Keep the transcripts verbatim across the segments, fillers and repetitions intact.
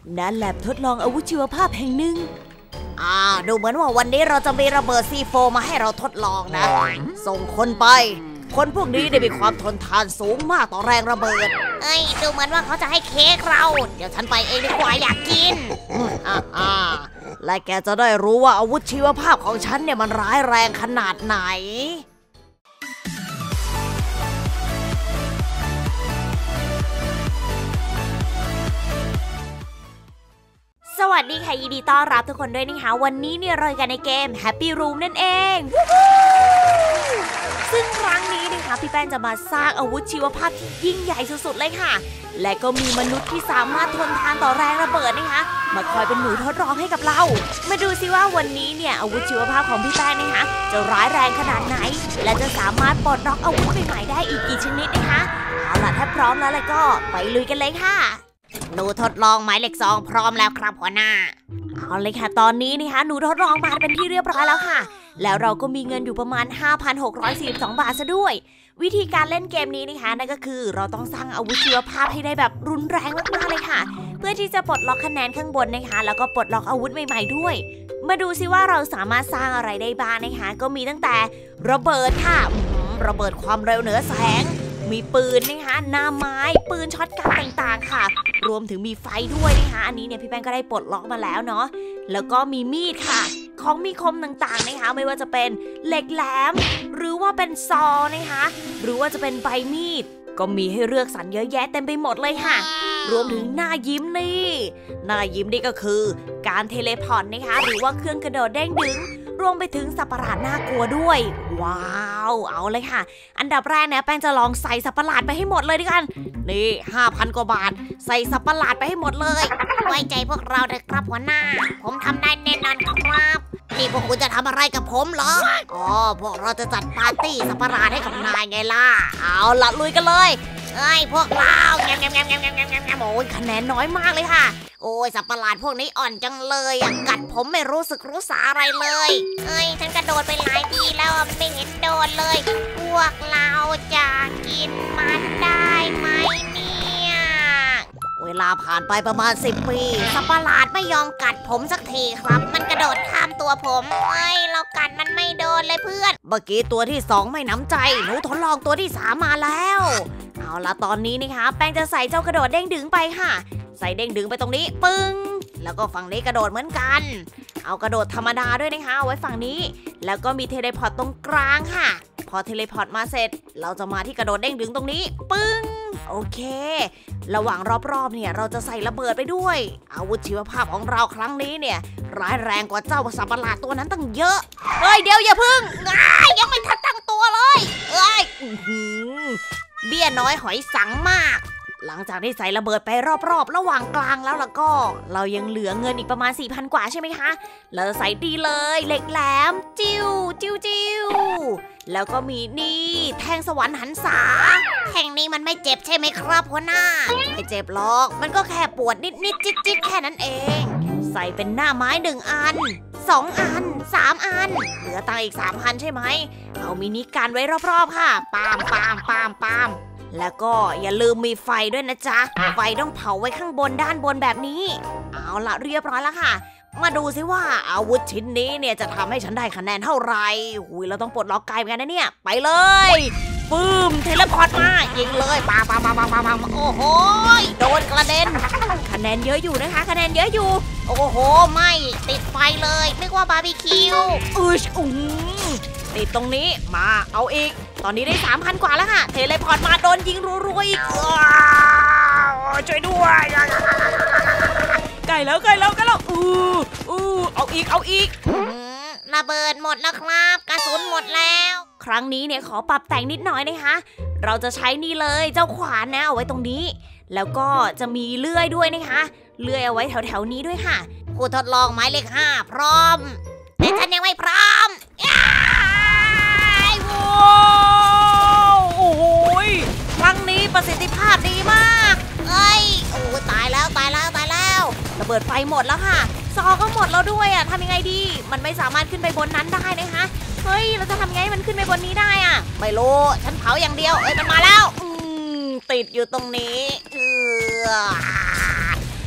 ณ แลบทดลองอาวุธชีวภาพแห่งหนึ่งอ่าดูเหมือนว่าวันนี้เราจะมีระเบิด ซี โฟร์ มาให้เราทดลองนะส่งคนไปคนพวกนี้ได้มีความทนทานสูงมากต่อแรงระเบิดเอ้ยดูเหมือนว่าเขาจะให้เค้กเราเดี๋ยวฉันไปเองดีกว่าอยากกินอ่าอ่าและแกจะได้รู้ว่าอาวุธชีวภาพของฉันเนี่ยมันร้ายแรงขนาดไหนสวัสดีค่ะยินดีต้อนรับทุกคนด้วยนะคะวันนี้เนี่ยเรากันในเกม Happy Room นั่นเองซึ่งครั้งนี้นะคะพี่แป้งจะมาสร้างอาวุธชีวภาพที่ยิ่งใหญ่สุดๆเลยค่ะและก็มีมนุษย์ที่สามารถทนทานต่อแรงระเบิดนะคะมาคอยเป็นหนูทดลองให้กับเรามาดูซิว่าวันนี้เนี่ยอาวุธชีวภาพของพี่แป้งนะคะจะร้ายแรงขนาดไหนและจะสามารถปลดล็อกอาวุธใหม่ๆได้อีกกี่ชนิดนะคะเอาล่ะถ้าพร้อมแล้วแล้วก็ไปลุยกันเลยค่ะหนูทดลองหมายเลขสองพร้อมแล้วครับหัวหน้าเอาเลยค่ะตอนนี้นะคะหนูทดลองมาเป็นที่เรียบร้อยแล้วค่ะแล้วเราก็มีเงินอยู่ประมาณ ห้าพันหกร้อยสี่สิบสอง บาทซะด้วยวิธีการเล่นเกมนี้นะคะนั่นก็คือเราต้องสร้างอาวุธชีวภาพให้ได้แบบรุนแรงมากๆเลยค่ะเพื่อที่จะปลดล็อกคะแนนข้างบนนะคะแล้วก็ปลดล็อกอาวุธใหม่ๆด้วยมาดูซิว่าเราสามารถสร้างอะไรได้บ้างนะคะก็มีตั้งแต่ระเบิดค่ะระเบิดความเร็วเหนือแสงมีปืนนะคะหน้าไม้ปืนช็อตกันต่างๆค่ะรวมถึงมีไฟด้วยนะคะอันนี้เนี่ยพี่แป้งก็ได้ปลดล็อกมาแล้วเนาะแล้วก็มีมีดค่ะของมีคมต่างๆนะคะไม่ว่าจะเป็นเหล็กแหลมหรือว่าเป็นซอนะคะหรือว่าจะเป็นใบมีดก็มีให้เลือกสรรเยอะแยะเต็มไปหมดเลยค่ะรวมถึงหน้ายิ้มนี่หน้ายิ้มนี่ก็คือการเทเลพอร์ตนะคะหรือว่าเครื่องกระโดดเด้งดึงรวมไปถึงสัตว์ประหลาดน่ากลัวด้วยว้าวเอาเลยค่ะอันดับแรกเนี่ยแป้งจะลองใส่สัตว์ประหลาดไปให้หมดเลยด้วยกันนี่ ห้าพัน กว่าบาทใส่สัตว์ประหลาดไปให้หมดเลยไว้ใจพวกเราเลยครับหัวหน้าผมทำได้แน่นอนครับนี่พวกคุณจะทำอะไรกับผมเหรออ๋อพวกเราจะจัดปาร์ตี้สัตว์ประหลาดให้กับนายไงล่ะเอาละลุยกันเลยเอ้ยพวกเราแงมแงมแงมแงมแงมแงมแงมโอ้ยคะแนนน้อยมากเลยค่ะโอ้ยสัตว์ประหลาดพวกนี้อ่อนจังเลยอ่ะกัดผมไม่รู้สึกรู้สาอะไรเลยเอ้ยฉันกระโดดไปหลายทีแล้วไม่เห็นโดนเลยพวกเราจะกินมันได้ไหมเนี่ยเวลาผ่านไปประมาณสิบปีสัตว์ประหลาดไม่ยอมกัดผมสักทีครับมันกระโดดข้ามตัวผมเอ้ยเรากัดมันไม่โดนเลยเพื่อนเมื่อกี้ตัวที่สองไม่น้ำใจหนูทดลองตัวที่สามมาแล้วเอาละตอนนี้นะคะแป้งจะใส่เจ้ากระโดดเด้งดึงไปค่ะใส่เด้งดึงไปตรงนี้ปึ้งแล้วก็ฝั่งนี้กระโดดเหมือนกันเอากระโดดธรรมดาด้วยนะคะเอาไว้ฝั่งนี้แล้วก็มีเทเลพอร์ตตรงกลางค่ะพอเทเลพอร์ตมาเสร็จเราจะมาที่กระโดดเด้งดึงตรงนี้ปึ้งโอเคระหว่างรอบๆเนี่ยเราจะใส่ระเบิดไปด้วยอาวุธชีวภาพของเราครั้งนี้เนี่ยร้ายแรงกว่าเจ้าสัตว์ประหลาดตัวนั้นตั้งเยอะเฮ้ยเดี๋ยวอย่าพึ่งยังไม่ทันตั้งตัวเลยเอ้ยเบี้ยน้อยหอยสังมากหลังจากที่ใส่ระเบิดไปรอบๆระหว่างกลางแล้วล่ะก็เรายังเหลือเงินอีกประมาณ สี่พัน กว่าใช่ไหมคะเราใส่ดีเลยเหล็กแหลมจิ้วจิ้วจิ้วแล้วก็มีนี่แทงสวรรค์หันษาแทงนี้มันไม่เจ็บใช่ไหมครับหัวหน้าไม่เจ็บหรอกมันก็แค่ปวดนิดๆจิ๊ดๆแค่นั้นเองใส่เป็นหน้าไม้หนึ่งอันสองอันสามอันเหลือตังค์อีก สามพัน ใช่ไหมเอามินิกันไว้รอบๆค่ะปามปามปามปามแล้วก็อย่าลืมมีไฟด้วยนะจ๊ะไฟต้องเผาไว้ข้างบนด้านบนแบบนี้เอาละเรียบร้อยแล้วค่ะมาดูซิว่าอาวุธชิ้นนี้เนี่ยจะทำให้ฉันได้คะแนนเท่าไหร่หุยเราต้องปลดล็อกไกลเหมือนกันนะเนี่ยไปเลยปื้มเทเลพอร์ตมายิงเลยปาปาปาปาปาปาโอ้โหโดนกระเด็นคะแนนเยอะอยู่นะคะคะแนนเยอะอยู่โอ้โหไม่ติดไฟเลยนึกว่าบาร์บีคิวอืชอุ้งติดตรงนี้มาเอาอีกตอนนี้ได้ สามพัน กว่าแล้วค่ะเทเลพอร์ตมาโดนยิงรัวๆอีกช่วยด้วยใกล้แล้วใกล้แล้วใกล้แล้วอู้อู้เอาอีกเอาอีกระเบิดหมดแล้วครับกระสุนหมดแล้วครั้งนี้เนี่ยขอปรับแต่งนิดหน่อยนะคะเราจะใช้นี่เลยเจ้าขวานนะเอาไว้ตรงนี้แล้วก็จะมีเลื่อยด้วยนะคะเลื่อยเอาไว้แถวๆนี้ด้วยค่ะผู้ทดลองหมายเลขห้าพร้อมแต่ฉันยังไม่พร้อมโอ้โหครั้งนี้ประสิทธิภาพดีมากเอ้ยโอ้ตายแล้วตายแล้วตายแล้วระเบิดไฟหมดแล้วค่ะซอก็หมดแล้วด้วยอ่ะทำยังไงดีมันไม่สามารถขึ้นไปบนนั้นได้นะคะเฮ้ยเราจะทำไงมันขึ้นไปบนนี้ได้อ่ะไม่รู้ฉันเผาอย่างเดียวเอ้ยมันมาแล้วอืมติดอยู่ตรงนี้เออ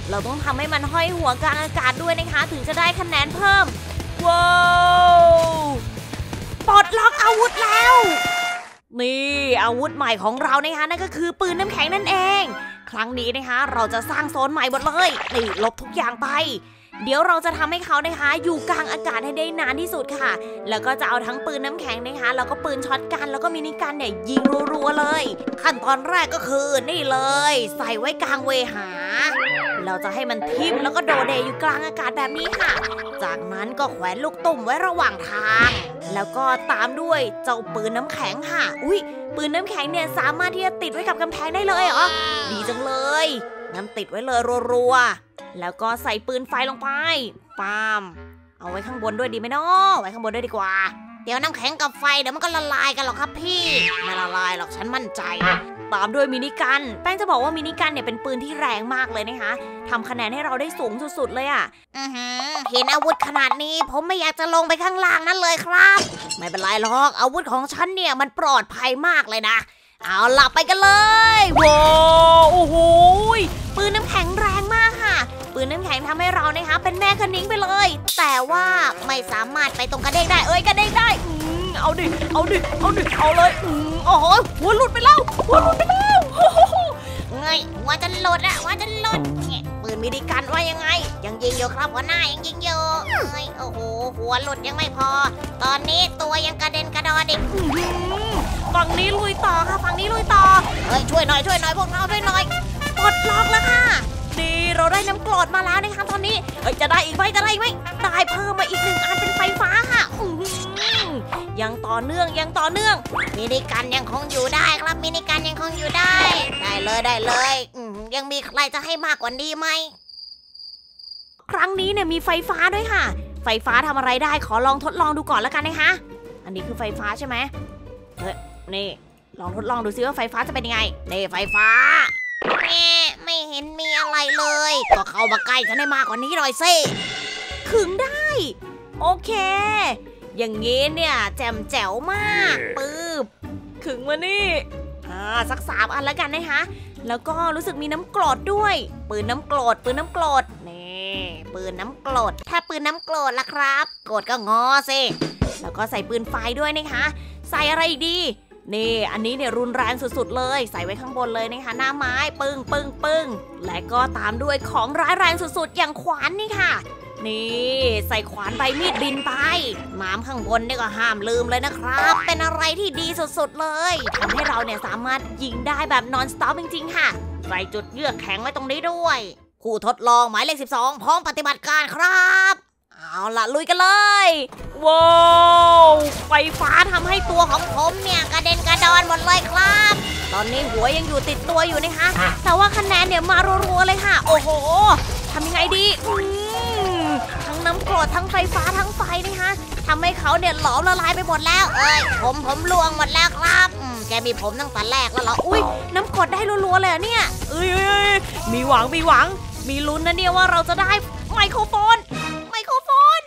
เราต้องทำให้มันห้อยหัวกลางอากาศด้วยนะคะถึงจะได้คะแนนเพิ่มว้าวปลดล็อกอาวุธแล้วนี่อาวุธใหม่ของเรานะคะนั่นก็คือปืนน้ำแข็งนั่นเองครั้งนี้นะคะเราจะสร้างโซนใหม่หมดเลยนี่ลบทุกอย่างไปเดี๋ยวเราจะทำให้เขานะคะอยู่กลางอากาศให้ได้นานที่สุดค่ะแล้วก็จะเอาทั้งปืนน้ำแข็งนะคะแล้วก็ปืนช็อตกันแล้วก็มินิกันเนี่ยยิงรัวๆเลยขั้นตอนแรกก็คือนี่เลยใส่ไว้กลางเวหาเราจะให้มันทิ่มแล้วก็โดเดอยู่กลางอากาศแบบนี้ค่ะจากนั้นก็แขวนลูกตุ่มไว้ระหว่างทางแล้วก็ตามด้วยเจ้าปืนน้ำแข็งค่ะอุ้ยปืนน้ำแข็งเนี่ยสามารถที่จะติดไว้กับกำแพงได้เลยเหรอดีจังเลยงั้นติดไว้เลยรัวๆแล้วก็ใส่ปืนไฟลงไปปามเอาไว้ข้างบนด้วยดีไหมเนาะไว้ข้างบนด้วยดีกว่าเดี๋ยวน้ำแข็งกับไฟเดี๋ยวมันก็ละลายกันหรอกครับพี่ไม่ละลายหรอกฉันมั่นใจตามด้วยมินิกันแป้งจะบอกว่ามินิกันเนี่ยเป็นปืนที่แรงมากเลยนะคะทำคะแนนให้เราได้สูงสุดๆเลยอ่ะอือหือเห็นอาวุธขนาดนี้ผมไม่อยากจะลงไปข้างล่างนั่นเลยครับไม่เป็นไรหรอกอาวุธของฉันเนี่ยมันปลอดภัยมากเลยนะเอาล่ะไปกันเลยว้าวโอ้โหปืนน้ำแข็งแรงมากค่ะปืนน้ำแข็งทำให้เรานะคะเป็นแม่คณิ้งไปเลยแต่ว่าไม่สามารถไปตรงกระเด้งได้เอ้ยกระเด้งได้อืมเอาดิเอาดิเอาดิเอาเลยอืมโอ้โหหัวหลุดไปแล้วหัวหลุดไปแล้วไงหัวจะหลุดอะหัวจะหลุดเนี่ยปืนมินิกันว่ายังไงยังยิงอยู่ครับหัวหน้ายังยิงอยู่เอ้ยโอ้โหหัวหลุดยังไม่พอตอนนี้ตัวยังกระเด็นกระดอนอีกฝั่งนี้ลุยต่อค่ะฝั่งนี้ลุยต่อเฮ้ยช่วยหน่อยช่วยหน่อยพวกเราด้วยหน่อยปลดล็อกแล้วค่ะดีเราได้น้ำกรดมาแล้วนะคะตอนนี้เฮ้ยจะได้อีกไหมจะได้อีกไหมได้เพิ่มมาอีกหนึ่งอันเป็นไฟฟ้าค่ะยังต่อเนื่องยังต่อเนื่องมินิกันยังคงอยู่ได้ครับมินิกันยังคงอยู่ได้ได้เลยได้เลยยังมีใครจะให้มากกว่านี้ไหมครั้งนี้เนี่ยมีไฟฟ้าด้วยค่ะไฟฟ้าทำอะไรได้ขอลองทดลองดูก่อนแล้วกันนะคะอันนี้คือไฟฟ้าใช่ไหมเฮ้ยนี่ลองทดลองดูซิว่าไฟฟ้าจะเป็นยังไงนี่ไฟฟ้าแม่ไม่เห็นมีอะไรเลยก็เข้ามาใกล้ฉันได้มากกว่านี้หน่อยสิขึงได้โอเคอย่างงี้เนี่ยแจ่มแจ๋วมากปื๊บขึงมานี่อ่าสักสามอันแล้วกันนะคะแล้วก็รู้สึกมีน้ำกรดด้วยปืนน้ำกรดปืนน้ำกรดนี่ปืนน้ำกรดถ้าปืนน้ำกรดล่ะครับกดก็งอสิแล้วก็ใส่ปืนไฟด้วยนะคะใส่อะไรอีกดีนี่อันนี้เนี่ยรุนแรงสุดๆเลยใส่ไว้ข้างบนเลยนะคะหน้าไม้ปึ้งปึ้งปึ้งและก็ตามด้วยของร้ายแรงสุดๆอย่างขวานนี่ค่ะนี่ใส่ขวานใบมีดบินไปม้ามข้างบนนี่ก็ห้ามลืมเลยนะครับเป็นอะไรที่ดีสุดๆเลยทำให้เราเนี่ยสามารถยิงได้แบบนอนสต็อปจริงๆค่ะใส่จุดเยือกแข็งไว้ตรงนี้ด้วยผู้ทดลองหมายเลขสิบสองพร้อมปฏิบัติการครับเอาล่ะลุยกันเลยว้าวไฟฟ้าทำให้ตัวของผมเนี่ยกระเด็นกระดอนหมดเลยครับตอนนี้หัวยังอยู่ติดตัวอยู่นะคะแต่ว่าคะแนนเนี่ยมารัวๆเลยค่ะโอ้โหทำยังไงดีทั้งน้ำกรดทั้งไฟฟ้าทั้งไฟนะคะทำให้เขาเนี่ยหลอมละลายไปหมดแล้วเอ้ยผมผมลวงหมดแล้วครับแกมีผมตั้งแต่แรกแล้วเหรออุ้ยน้ำกรดได้รัวๆเลยเนี่ยเอ้ยมีหวังมีหวังมีลุ้นนะเนี่ยว่าเราจะได้ไมโครโฟนไมโครโฟน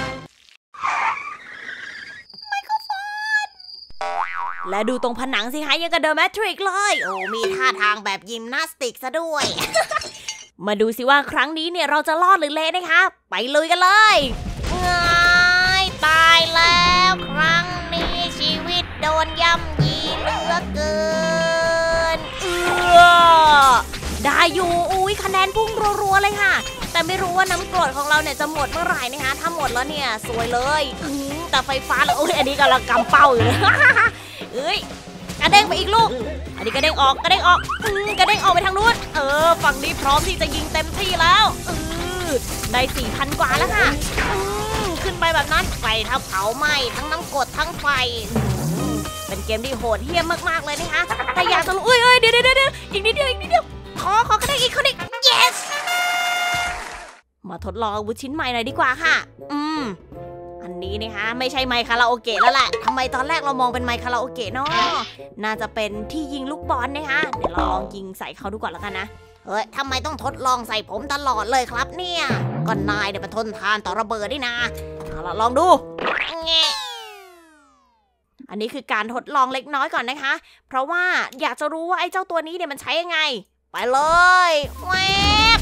ไมโครโฟนและดูตรงผนังสิคะยังกับเดอะแมทริกซ์เลยโอ้มีท่าทางแบบยิมนาสติกซะด้วย มาดูสิว่าครั้งนี้เนี่ยเราจะรอดหรือเละนะคะไปลุยกันเลยง่ายตายแล้วครั้งนี้ชีวิตโดนย่ำยีเหลือเกินเออได้อยู่อุ้ยคะแนนพุ่งรัวๆเลยค่ะแต่ไม่รู้ว่าน้ำกรดของเราเนี่ยจะหมดเมื่อไหร่นะคะถ้าหมดแล้วเนี่ยสวยเลยแต่ไฟฟ้าแล้วโอ้ยอันนี้กำลังกำเป้าอยู่เลยเอ้ยกระเด้งไปอีกลูกอันนี้กระเด้งออกกระเด้งออกกระเด้งออกไปทางนู้นเออฝั่งนี้พร้อมที่จะยิงเต็มที่แล้วเออได้ สี่พัน กว่าแล้วค่ะขึ้นไปแบบนั้นไฟทับเผาไหม้ทั้งน้ำกรดทั้งไฟเป็นเกมที่โหดเหี้ยมมากๆเลยนะคะแต่อยากจะรู้เอ้ยเอ้ยเดี๋ยวเดี๋ยวเดี๋ยวอีกนิดเดียวอีกนิดเดียวขอขอกระเด้งอีกคนอีก yes มาทดลองอาวุธชิ้นใหม่หน่อยดีกว่าค่ะอืมอันนี้นะคะไม่ใช่ไมค์คาราโอเกะแล้วแหละทำไมตอนแรกเรามองเป็นไมค์คาราโอเกะเนาะน่าจะเป็นที่ยิงลูกบอลนะคะเดี๋ยวเราลองยิงใส่เขาดูก่อนแล้วกันนะเฮ้ยทำไมต้องทดลองใส่ผมตลอดเลยครับเนี่ยก็นายเนี่ยเป็นทนทานต่อระเบิดนี่นะเอาล่ะลองดูแงะอันนี้คือการทดลองเล็กน้อยก่อนนะคะเพราะว่าอยากจะรู้ว่าไอ้เจ้าตัวนี้เนี่ยมันใช้ยังไงไปเลยแวบ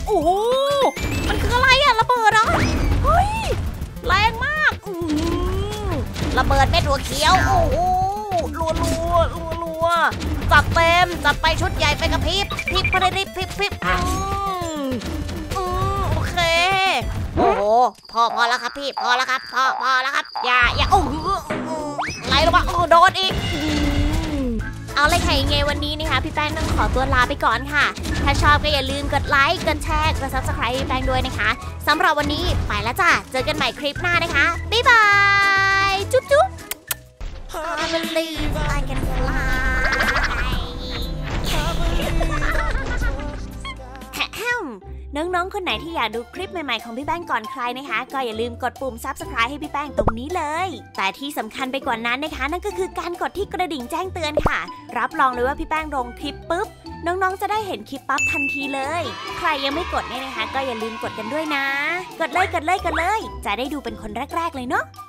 โอ้โหมันคืออะไรอะระเบิดเหรอเฮ้ยแรงมากอืมระเบิดเม็ดหัวเขียวโอ้โหรัวรัวรัวรัวจัดเต็มจัดไปชุดใหญ่ไปกระพริบพริบพริบพริบพริบอืมอืมโอเคโอ้โหพอพอแล้วครับพี่พอแล้วครับพอพอแล้วครับอย่าอย่าโอ้โหอะไรหรอวะโอ้โดนอีกเอาเลยค่ะยังไงวันนี้นะคะพี่แป้งต้องขอตัวลาไปก่อนค่ะถ้าชอบก็อย่าลืมกดไลค์กดแชร์กด ซับสไครบ์ พี่แป้งด้วยนะคะสำหรับวันนี้ไปแล้วจ้ะเจอกันใหม่คลิปหน้านะคะบ๊ายบายจุ๊บจุ๊บ I believe I can fly น้องๆคนไหนที่อยากดูคลิปใหม่ๆของพี่แป้งก่อนใครนะคะก็อย่าลืมกดปุ่ม ซับสไครบ์ ให้พี่แป้งตรงนี้เลยแต่ที่สำคัญไปกว่านั้นนะคะนั่นก็คือการกดที่กระดิ่งแจ้งเตือนค่ะรับรองเลยว่าพี่แป้งลงคลิปปุ๊บน้องๆจะได้เห็นคลิปปั๊บทันทีเลยใครยังไม่กดเนี่ยนะคะก็อย่าลืมกดกันด้วยนะกดเลยกดเลยกดเลยจะได้ดูเป็นคนแรกๆเลยเนาะ